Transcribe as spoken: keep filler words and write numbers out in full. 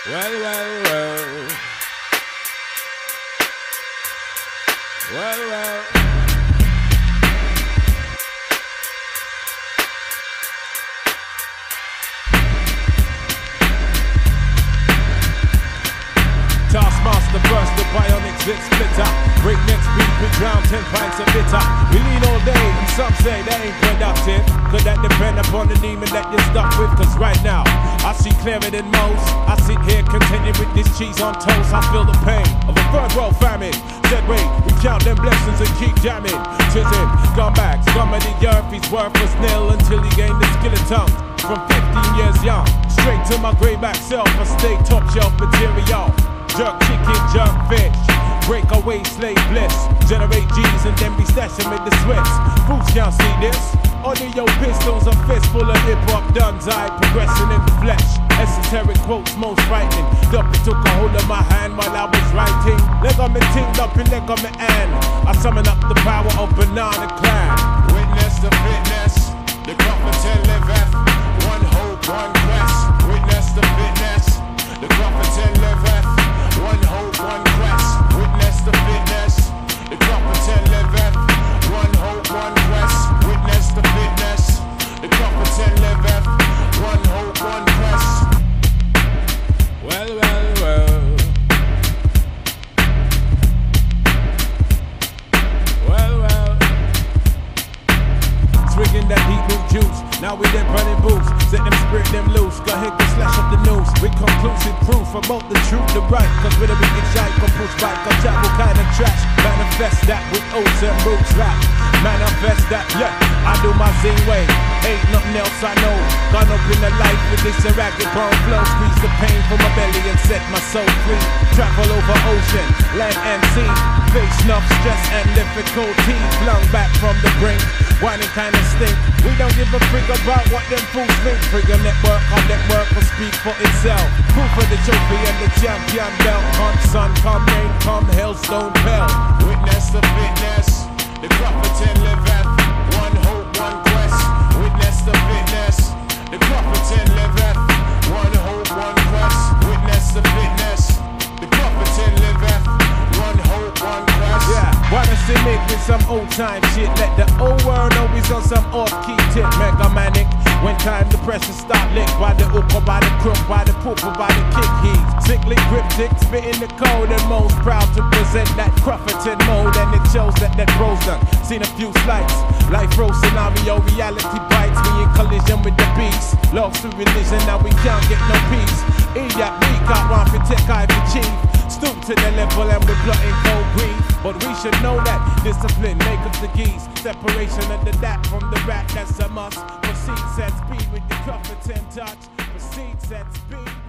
Well, well, well. Well, well. Taskmaster burst the bionic zit splitter. Break next beat, we drown ten pints of bitter. We lean all day and some say they ain't productive. Could that depend upon the demon that you're stuck with? Cause right now, I see clearer than most. I sit here contented with this cheese on toast. I feel the pain of a third world famine. Said wait, we count them blessings and keep jamming. Tis him, scumbag, scum of the earth. He's worthless nil until he gained the skill of tongue. From fifteen years young, straight to my greyback self. I stay top shelf material. Jerk chicken, jerk fish, break away slave bliss. Generate G's and then be stashing with the Swiss. Fools can't see this. Audio pistols, a fistful of hip-hop duns. I progressing in the flesh. Esoteric quotes most frightening. Duppy took a hold of my hand while I was writing. Leg on me teamed up and leg on me hand. I summon up the power of Banana Clan. Witness the fitness, the prophet liveth. One hope, one quest. Witness the fitness, the prophet liveth. One hope, one quest. Witness the fitness, the prophet liveth. One hope, one quest. Witness the fitness, the prophet liveth. One hope, one quest. Well, well, well. Well, well. Swigging that heat root juice. Now we them running boots. Set them spirit them loose. Go ahead and slash up the news. With conclusive proof about the truth, the right. Cause with a big shite, come push back. Come chat what kind of trash. Manifest that with oats and roots rap. Manifest that, yeah. I do my zing way. Ain't nothing else I know. Gone up in the life with this ragged bone flow. Squeeze the pain from my belly and set my soul free. Travel over ocean, land and sea. Face enough stress and difficulties. Flung back from the brink. Whining kinda stink. We don't give a frig about what them fools think. Trigger network, our network will speak for itself. Proof of the trophy and the champion belt. Come sun, come rain, come hailstone bell. Witness the fitness, the prophet liveth. One hope, one quest. Witness the fitness, the prophet liveth. One hope, one quest. Witness the fitness, the prophet liveth. One hope, one quest. Yeah, wanna see me with some old time shit. Let the old world know we's on some off-key tip. Mega manic. When time the pressure start licked by the hook or by the crook, by the poop or by the kick heat. Sickly cryptic, spitting the code and most proud to present that Crufferton mode. And it shows that that rose done. Seen a few slights. Life row scenario, reality bites. We in collision with the beast. Lost to religion, now we can't get no peace. Idiot, we can't run for tech, I for chief. Stoop to the level and we're plotting cold grief. But we should know that discipline make us the geese. Separation of the dat from the rat, that's a must. Proceed, set speed with the Crufferton touch. Proceed, set speed.